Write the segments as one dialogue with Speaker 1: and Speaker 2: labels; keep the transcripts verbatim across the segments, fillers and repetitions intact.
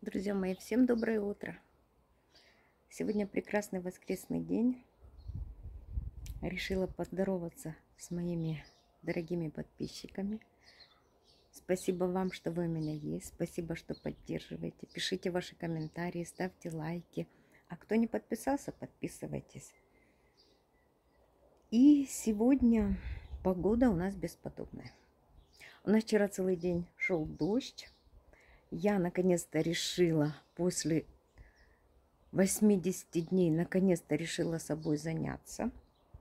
Speaker 1: Друзья мои, всем доброе утро. Сегодня прекрасный воскресный день. Решила поздороваться с моими дорогими подписчиками. Спасибо вам, что вы у меня есть. Спасибо, что поддерживаете. Пишите ваши комментарии, ставьте лайки. А кто не подписался, подписывайтесь. И сегодня погода у нас бесподобная. У нас вчера целый день шел дождь. Я наконец-то решила, после восьмидесяти дней, наконец-то решила собой заняться.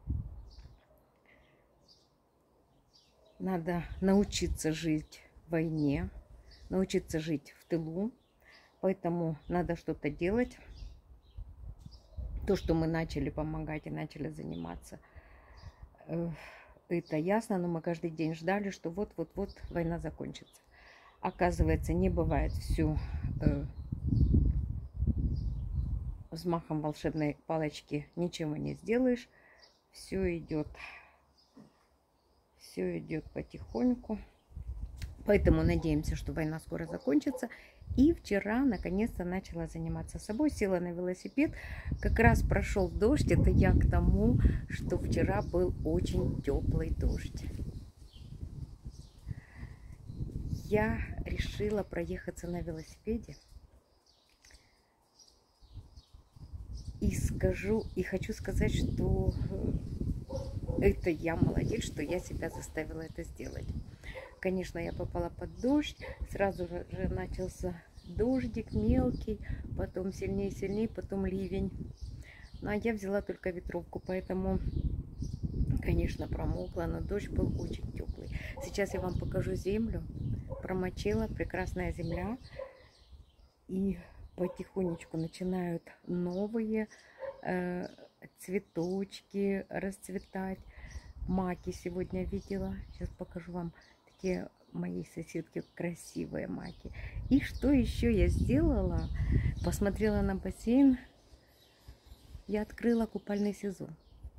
Speaker 1: Надо научиться жить в войне, научиться жить в тылу. Поэтому надо что-то делать. То, что мы начали помогать и начали заниматься, это ясно, но мы каждый день ждали, что вот-вот-вот война закончится. Оказывается, не бывает все э, взмахом волшебной палочки, ничего не сделаешь. Все идет, все идет потихоньку. Поэтому надеемся, что война скоро закончится. И вчера наконец-то начала заниматься собой, села на велосипед. Как раз прошел дождь. Это я к тому, что вчера был очень теплый дождь. Я решила проехаться на велосипеде и скажу, и хочу сказать, что это я молодец, что я себя заставила это сделать. Конечно, я попала под дождь, сразу же начался дождик мелкий, потом сильнее, сильнее, потом ливень. Ну, а я взяла только ветровку, поэтому, конечно, промокла, но дождь был очень теплый. Сейчас я вам покажу землю. Промочила, прекрасная земля, и потихонечку начинают новые э, цветочки расцветать. Маки сегодня видела, сейчас покажу вам, такие мои соседки красивые маки. И что еще я сделала? Посмотрела на бассейн, я открыла купальный сезон.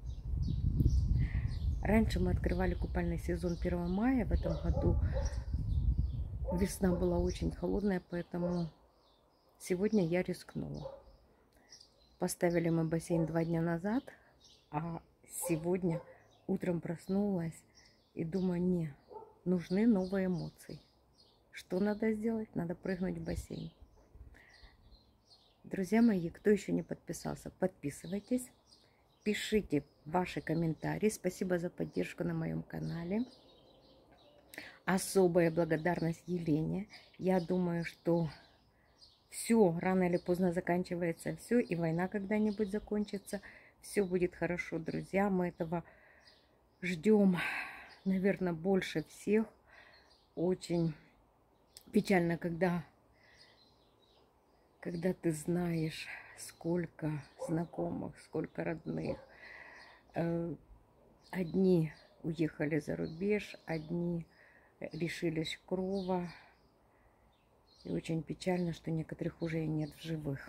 Speaker 1: Раньше мы открывали купальный сезон первого мая, в этом году весна была очень холодная, поэтому сегодня я рискнула. Поставили мы бассейн два дня назад, а сегодня утром проснулась и думаю, не, нужны новые эмоции. Что надо сделать? Надо прыгнуть в бассейн. Друзья мои, кто еще не подписался, подписывайтесь. Пишите ваши комментарии. Спасибо за поддержку на моем канале. Особая благодарность Елене. Я думаю, что все рано или поздно заканчивается, все, и война когда-нибудь закончится. Все будет хорошо, друзья. Мы этого ждем, наверное, больше всех. Очень печально, когда, когда ты знаешь, сколько знакомых, сколько родных. Одни уехали за рубеж, одни лишились крова. И очень печально, что некоторых уже и нет в живых.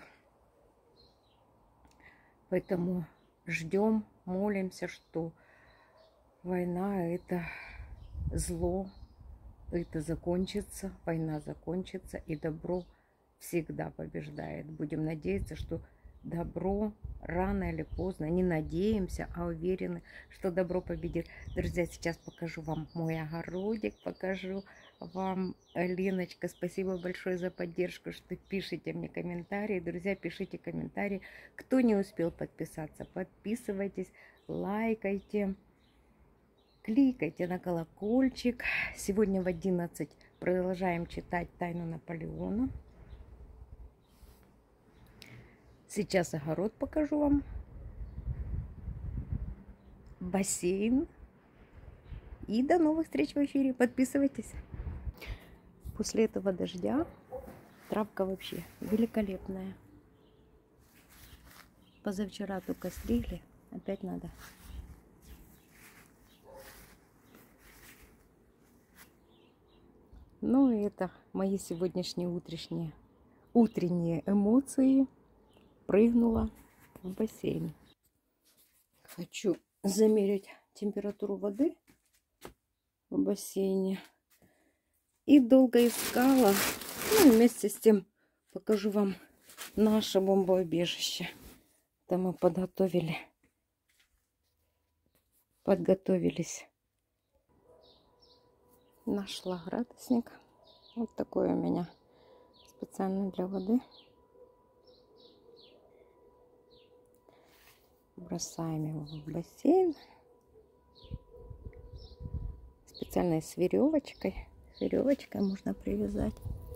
Speaker 1: Поэтому ждем, молимся, что война — это зло, это закончится, война закончится, и добро всегда побеждает. Будем надеяться, что добро рано или поздно, не надеемся, а уверены, что добро победит. Друзья, сейчас покажу вам мой огородик, покажу вам, Леночка, спасибо большое за поддержку, что пишите мне комментарии. Друзья, пишите комментарии. Кто не успел подписаться, подписывайтесь, лайкайте, кликайте на колокольчик. Сегодня в одиннадцать продолжаем читать «Тайну Наполеона». Сейчас огород покажу вам, бассейн. И до новых встреч в эфире. Подписывайтесь. После этого дождя травка вообще великолепная. Позавчера только стригли, опять надо. Ну и это мои сегодняшние утренние, утренние эмоции. Прыгнула в бассейн. Хочу замерить температуру воды в бассейне. И долго искала, ну, вместе с тем покажу вам наше бомбоубежище. Там мы подготовили, подготовились. Нашла градусник. Вот такой у меня, специально для воды. Бросаем его в бассейн. Специально с веревочкой. С веревочкой можно привязать.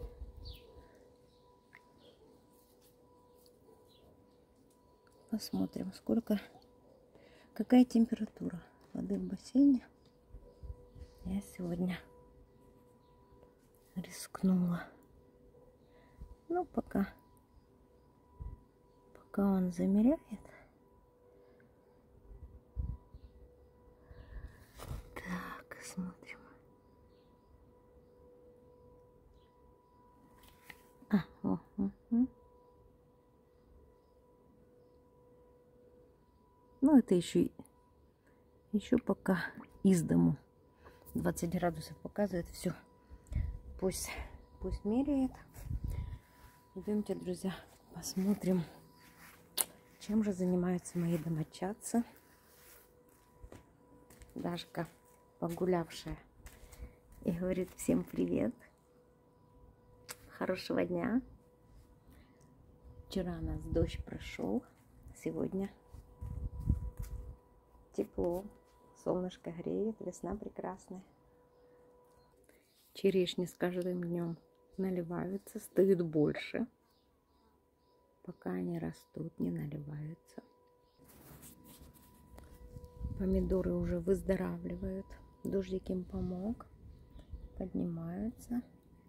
Speaker 1: Посмотрим, сколько, какая температура воды в бассейне. Я сегодня рискнула. Ну, пока, пока он замеряет. Так, смотрим. А, о, угу. Ну, это еще, еще пока из дому. двадцать градусов показывает. Все. Пусть, пусть меряет. Идемте, друзья, посмотрим, чем же занимаются мои домочадцы. Дашка, погулявшая, и говорит всем привет. Хорошего дня. Вчера у нас дождь прошел. Сегодня тепло. Солнышко греет. Весна прекрасная. Черешни с каждым днем наливаются, стают больше. Пока они растут, не наливаются. Помидоры уже выздоравливают. Дождик им помог. Поднимаются.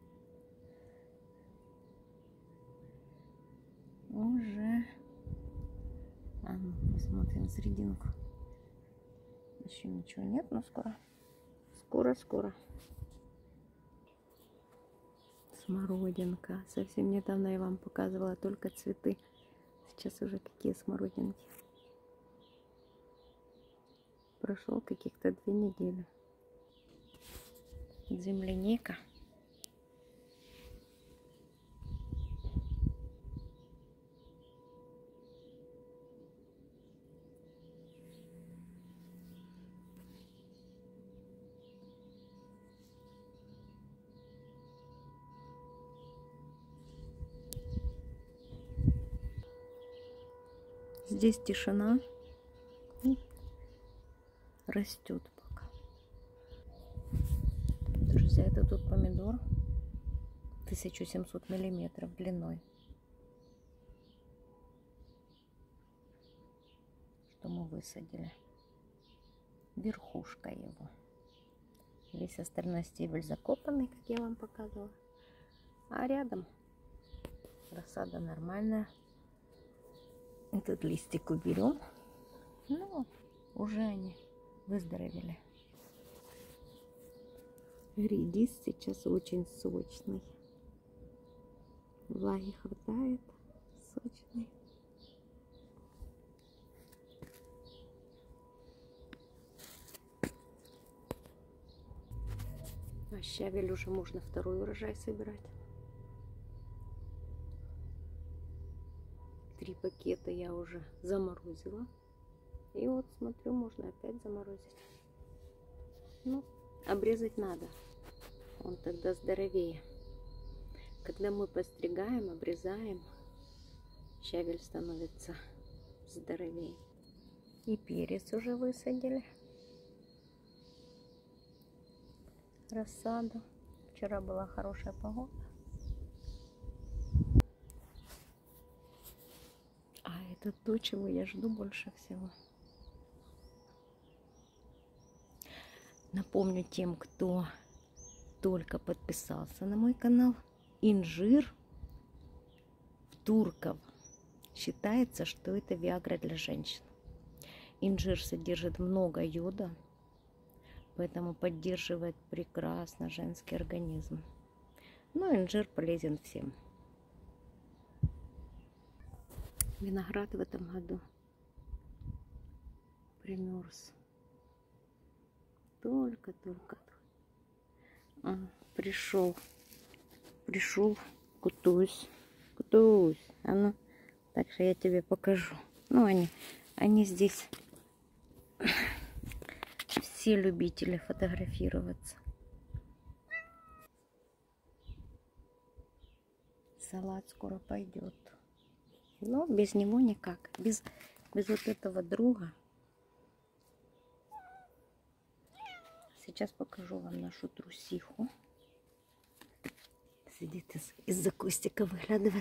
Speaker 1: Уже. А ну, посмотрим серединку. Еще ничего нет, но скоро. Скоро, скоро. Смородинка. Совсем недавно я вам показывала только цветы. Сейчас уже какие смородинки. Прошло каких-то две недели. Земляника. Здесь тишина. Растет пока. Друзья, это тут помидор тысяча семьсот миллиметров длиной. Что мы высадили. Верхушка его. Весь остальной стебель закопанный, как я вам показывала. А рядом рассада нормальная. Этот листик уберем. Ну, уже они выздоровели. Редис сейчас очень сочный. Влаги хватает. Сочный. А щавель уже можно второй урожай собирать. Три пакета я уже заморозила. И вот смотрю, можно опять заморозить. Ну, обрезать надо. Он тогда здоровее. Когда мы постригаем, обрезаем, щавель становится здоровее. И перец уже высадили. Рассаду. Вчера была хорошая погода. А это то, чего я жду больше всего. Напомню тем, кто только подписался на мой канал. Инжир в Турков. Считается, что это виагра для женщин. Инжир содержит много йода, поэтому поддерживает прекрасно женский организм. Но инжир полезен всем. Виноград в этом году примерз. Только-только а, пришел, пришел, кутуюсь. Кутусь, а ну, так что я тебе покажу. Ну, они, они здесь все любители фотографироваться. Салат скоро пойдет. Но без него никак. Без, без вот этого друга. Сейчас покажу вам нашу трусиху. Сидит из, из-за кустика, выглядывает.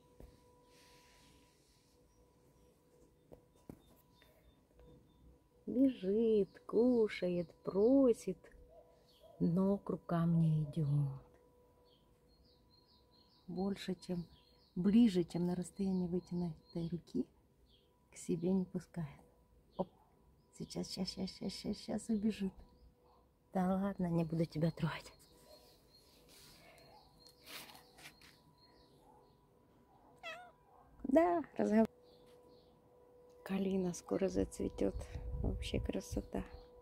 Speaker 1: Бежит, кушает, просит, но к рукам не идет. Больше, чем ближе, чем на расстоянии вытянутой руки, к себе не пускает. Оп, сейчас, сейчас, сейчас, сейчас, сейчас, сейчас убежит. Да ладно, не буду тебя трогать. Да, разговор. Калина скоро зацветет. Вообще красота.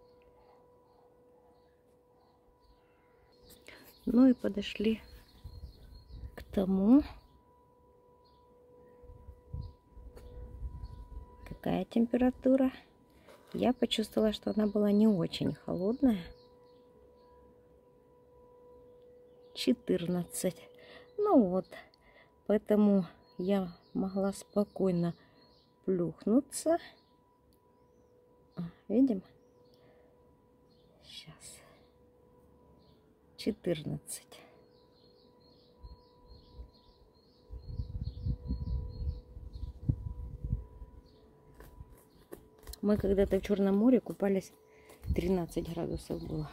Speaker 1: Ну и подошли к тому, какая температура. Я почувствовала, что она была не очень холодная. четырнадцать. Ну вот, поэтому я могла спокойно плюхнуться. А, видим? Сейчас. четырнадцать. Мы когда-то в Черном море купались, тринадцать градусов было.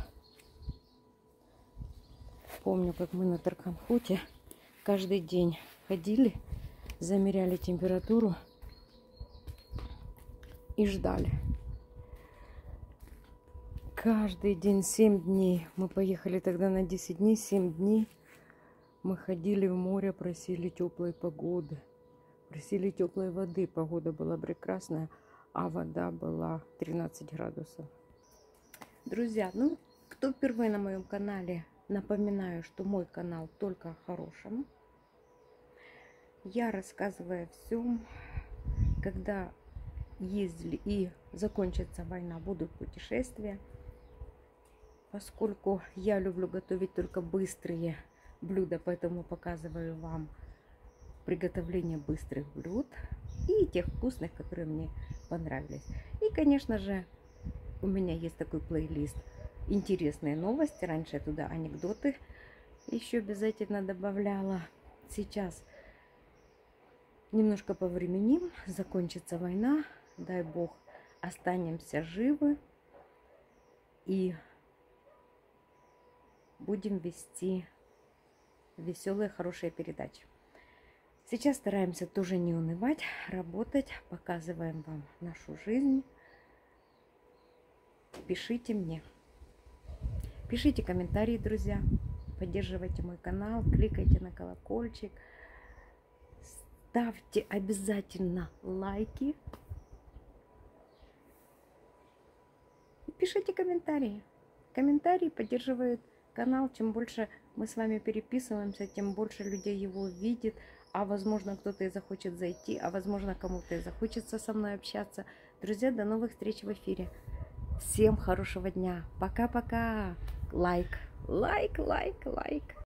Speaker 1: Помню, как мы на Тарканхуте каждый день ходили, замеряли температуру и ждали. Каждый день, семь дней. Мы поехали тогда на десять дней, семь дней. Мы ходили в море, просили теплой погоды. Просили теплой воды. Погода была прекрасная, а вода была тринадцать градусов. Друзья, ну, кто впервые на моем канале, напоминаю, что мой канал только о хорошем. Я рассказываю о всем. Когда ездили и закончится война, будут путешествия. Поскольку я люблю готовить только быстрые блюда, поэтому показываю вам приготовление быстрых блюд и тех вкусных, которые мне понравились. И, конечно же, у меня есть такой плейлист «Интересные новости». Раньше я туда анекдоты еще обязательно добавляла. Сейчас немножко повременим, закончится война, дай бог, останемся живы и будем вести веселые, хорошие передачи. Сейчас стараемся тоже не унывать, работать, показываем вам нашу жизнь. Пишите мне. Пишите комментарии, друзья. Поддерживайте мой канал, кликайте на колокольчик. Ставьте обязательно лайки. И пишите комментарии. Комментарии поддерживают канал. Чем больше мы с вами переписываемся, тем больше людей его видит. А возможно, кто-то и захочет зайти, а возможно, кому-то и захочется со мной общаться. Друзья, до новых встреч в эфире. Всем хорошего дня. Пока-пока. Лайк, лайк, лайк, лайк.